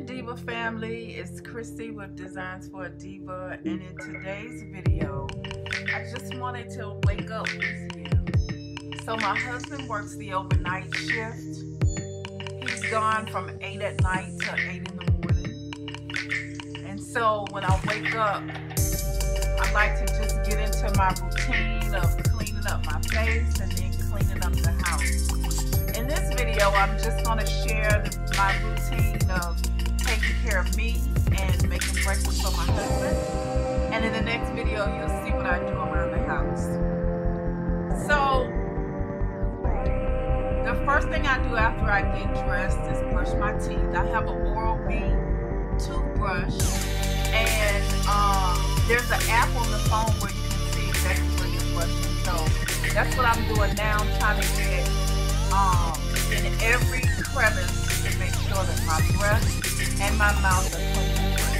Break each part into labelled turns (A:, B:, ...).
A: morning, Diva family. It's Christy with Designs for a Diva, and in today's video, I just wanted to wake up with you. So my husband works the overnight shift. He's gone from 8 at night to 8 in the morning. And so when I wake up, I like to just get into my routine of cleaning up my face and then cleaning up the house. In this video, I'm just going to share my routine of taking care of me and making breakfast for my husband. And in the next video, you'll see what I do around the house. So, the first thing I do after I get dressed is brush my teeth. I have an Oral-B toothbrush, and there's an app on the phone where you can see exactly where you're brushing. So, that's what I'm doing now. I'm trying to get in every crevice to make sure that my breath and my mouth are clean.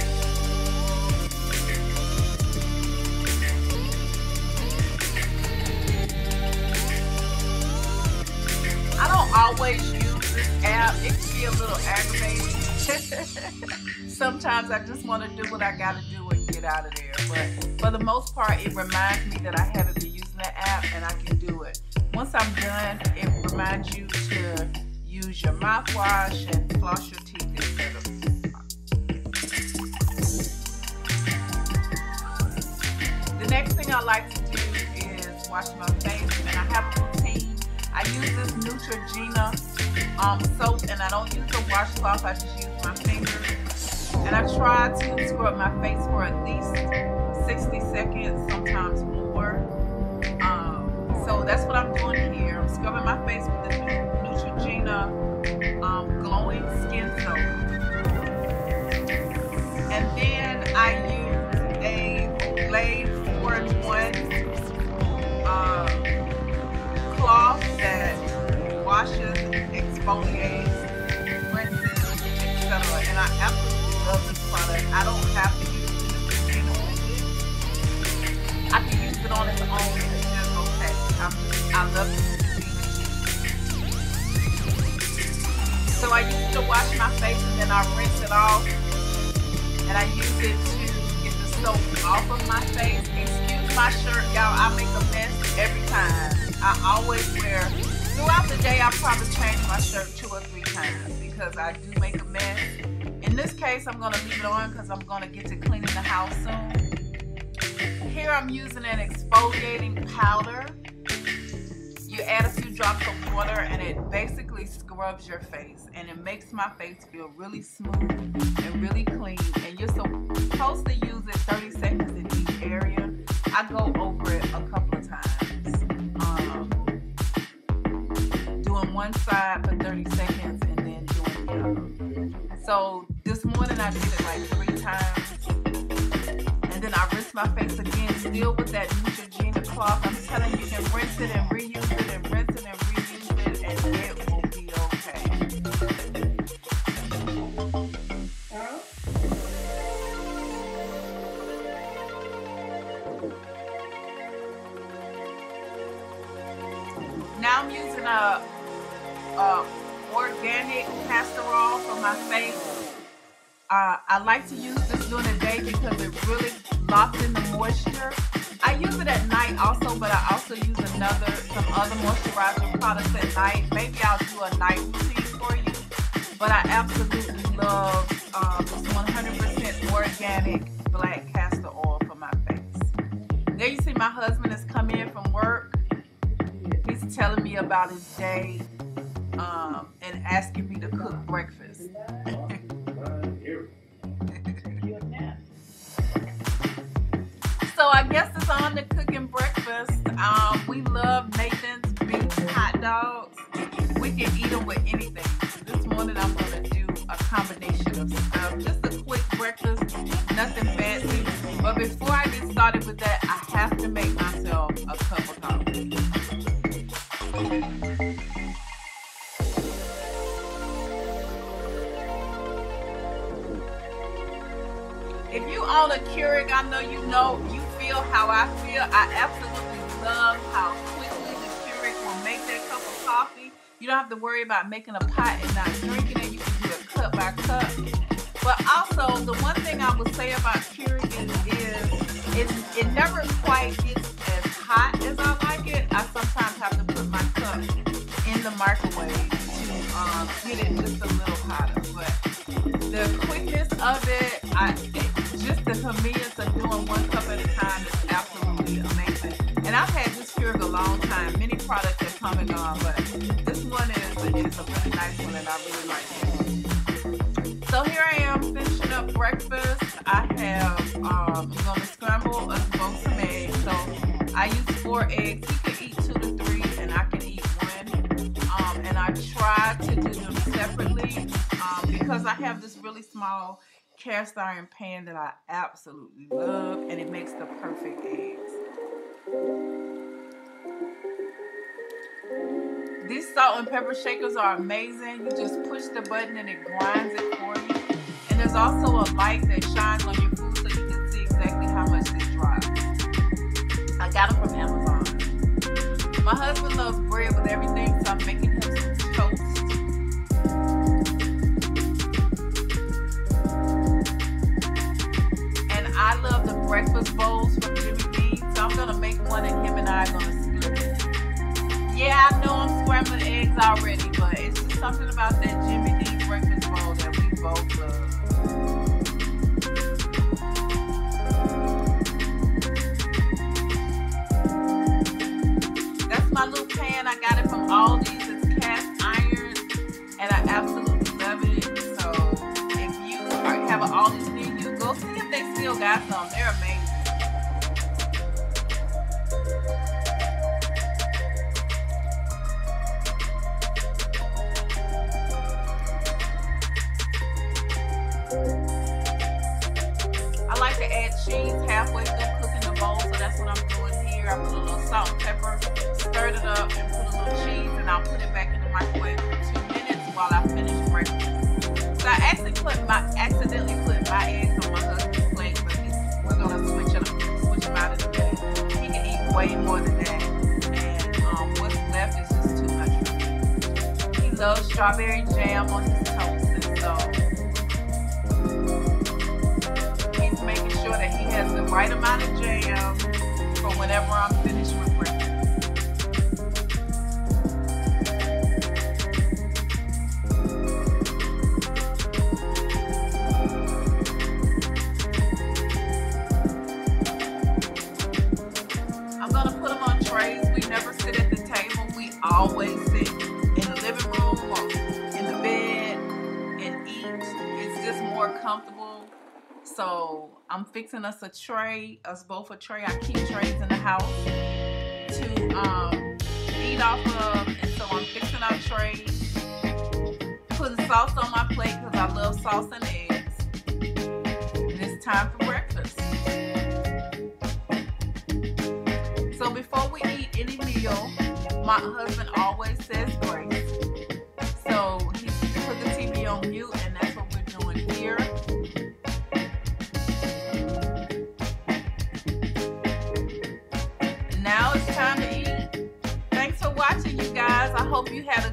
A: I don't always use this app. It can be a little aggravating. Sometimes I just want to do what I got to do and get out of there. But for the most part, it reminds me that I haven't been using the app and I can do it. Once I'm done, it reminds you to use your mouthwash and floss your teeth, etc. The next thing I like to do is wash my face, and I have a routine. I use this Neutrogena soap, and I don't use a washcloth. I just use my fingers, and I try to scrub my face for at least 60 seconds, sometimes more. So that's what I'm doing here. I'm scrubbing my face with the Neutrogena glowing skin soap. And then I use a Olay 4-in-1 cloth that washes, exfoliates, rinses, etc. And I absolutely love this product. I don't have to use Neutrogena with it. I can use it on its own. I love it. So I use it to wash my face, and then I rinse it off, and I use it to get the soap off of my face. Excuse my shirt, y'all, I make a mess every time. I always wear, throughout the day, I probably change my shirt 2 or 3 times because I do make a mess. In this case, I'm going to leave it on because I'm going to get to cleaning the house soon. Here I'm using an exfoliating powder. You add a few drops of water, and it basically scrubs your face, and it makes my face feel really smooth and really clean. And you're supposed to use it 30 seconds in each area. I go over it a couple of times, doing one side for 30 seconds and then doing the other. So this morning I did it like 3 times, and then I rinse my face again, still with that Neutrogena cloth. I'm telling you, you can rinse it and reuse it and rinse it and reuse it, and it will be okay. Now I'm using a organic castor oil for my face. I like to use this during the day because it really locks in the moisture. I use it at night also, but I also use some other moisturizer products at night. Maybe I'll do a night routine for you. But I absolutely love this 100% organic black castor oil for my face. There you see my husband has come in from work. He's telling me about his day and asking me to cook breakfast. So I guess it's on to cooking breakfast. We love Nathan's beef hot dogs. We can eat them with anything. This morning I'm going to do a combination of stuff. Just a quick breakfast, nothing fancy. But before I get started with that, I have to make myself a cup of coffee. If you own a Keurig, I know you feel how I feel. I absolutely love how quickly the Keurig will make that cup of coffee. You don't have to worry about making a pot and not drinking it. You can do it cup by cup. But also, the one thing I would say about curing is it never quite gets as hot as I like it. I sometimes have to put my cup in the microwave to get it just a little hotter. But the quickness of it, just the convenience of doing one cup at a time is absolutely amazing. And I've had this Keurig a long time. Many products have come and gone, but this one is a really nice one, and I really like it. So here I am finishing up breakfast. I have, I'm going to scramble us both some eggs. So I use 4 eggs. You can eat 2 to 3, and I can eat 1. And I try to do them separately because I have this really small cast iron pan that I absolutely love, and it makes the perfect eggs. These salt and pepper shakers are amazing. You just push the button and it grinds it for you. And there's also a light that shines on your food so you can see exactly how much this drops. I got them from Amazon. My husband loves bread with everything, so I'm making him some toast. And I love the breakfast bowls from Jimmy Dean, so I'm gonna make one and him and I are gonna split it. Yeah, I know I'm scrambling eggs already, but it's just something about that Jimmy Dean breakfast bowl that we both love. That's my little pan. I got it from Aldi's. It's cast iron, and I absolutely love it. So if you have an Aldi's near you, go see if they still got some. They're amazing. I like to add cheese halfway through cooking the bowl, so that's what I'm doing here. I put a little salt and pepper, stirred it up, and put a little cheese, and I'll put it back in the microwave for 2 minutes while I finish breakfast. So I actually accidentally put my eggs on my husband's plate, but we're gonna switch him out in a minute. He can eat way more than that, and what's left is just too much for me. He loves strawberry jam on his toast, and so making sure that he has the right amount of jam for whenever I'm finished with breakfast. I'm going to put them on trays. We never sit at the table. We always sit in the living room or in the bed and eat. It's just more comfortable. So I'm fixing us both a tray. I keep trays in the house to eat off of, and so I'm fixing our trays, putting sauce on my plate because I love sauce and eggs. And it's time for breakfast. So before we eat any meal, my husband always says grace. So he put the TV on mute, and that's what we're doing here. Now it's time to eat. Thanks for watching, you guys. I hope you had a